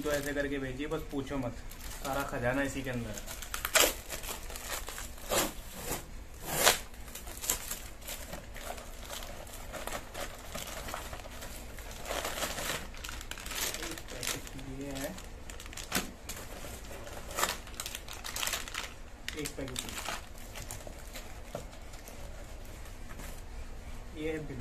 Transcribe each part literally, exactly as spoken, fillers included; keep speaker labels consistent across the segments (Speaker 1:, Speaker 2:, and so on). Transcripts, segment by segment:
Speaker 1: Packing तो ऐसे करके भेजिए बस पूछो मत, सारा खजाना इसी के अंदर है। ये है एक पैकेट, ये है बिल।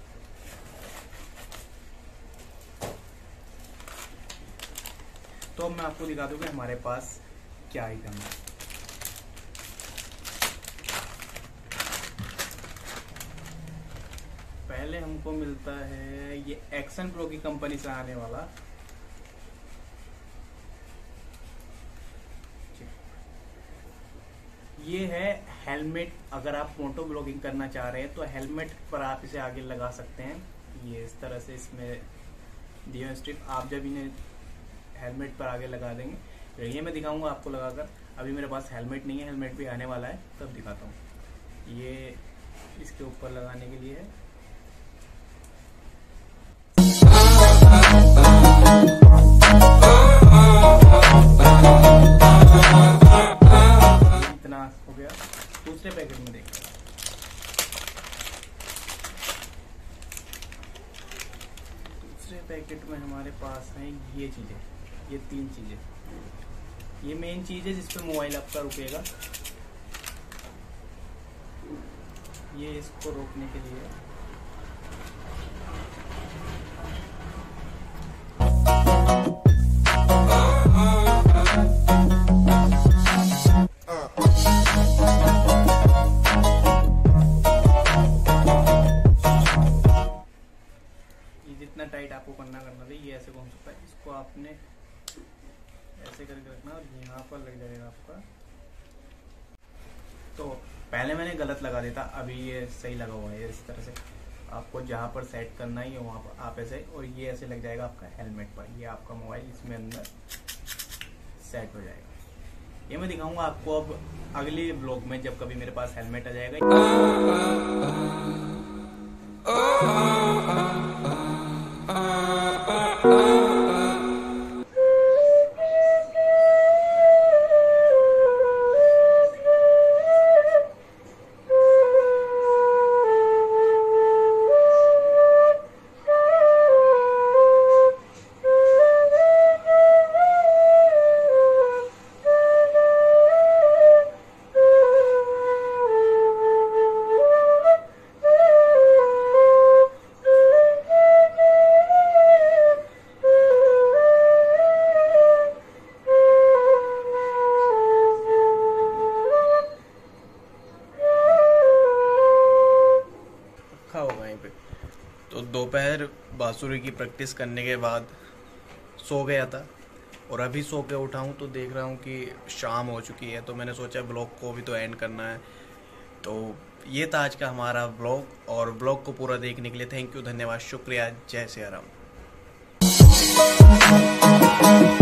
Speaker 1: तो मैं आपको दिखा दूं कि हमारे पास क्या आइटम है। पहले हमको मिलता है ये एक्शन प्रो की कंपनी से आने वाला ये है हेलमेट। अगर आप फोटो ब्लॉगिंग करना चाह रहे हैं तो हेलमेट पर आप इसे आगे लगा सकते हैं। ये इस तरह से इसमें दिया स्ट्रिप, आप जब इन्हें हेलमेट पर आगे लगा देंगे तो ये मैं दिखाऊंगा आपको लगाकर। अभी मेरे पास हेलमेट नहीं है, हेलमेट भी आने वाला है तब दिखाता हूँ। ये इसके ऊपर लगाने के लिए है। इतना हो गया। दूसरे पैकेट में देखते हैं। दूसरे पैकेट में हमारे पास है ये चीजें, ये तीन चीजें। ये मेन चीज है जिसपे मोबाइल आपका रुकेगा। ये इसको रोकने के लिए ये जितना टाइट आपको करना करना था, ये ऐसे घूम सकता है। इसको आपने ऐसे करके रखना और यहाँ पर लग जाएगा आपका। तो पहले मैंने गलत लगा दिया था, अभी ये सही लगा हुआ है। इस तरह से आपको जहाँ पर सेट करना है वहाँ पर आप ऐसे, और ये ऐसे लग जाएगा आपका हेलमेट पर। ये आपका मोबाइल इसमें अंदर सेट हो जाएगा। ये मैं दिखाऊंगा आपको अब अगले ब्लॉग में, जब कभी मेरे पास हेलमेट आ जाएगा। होगा यहीं पे। तो दोपहर बांसुरी की प्रैक्टिस करने के बाद सो गया था और अभी सो के उठा हूँ तो देख रहा हूँ कि शाम हो चुकी है। तो मैंने सोचा ब्लॉग को भी तो एंड करना है। तो ये था आज का हमारा ब्लॉग, और ब्लॉग को पूरा देखने के लिए थैंक यू, धन्यवाद, शुक्रिया, जय सिया राम।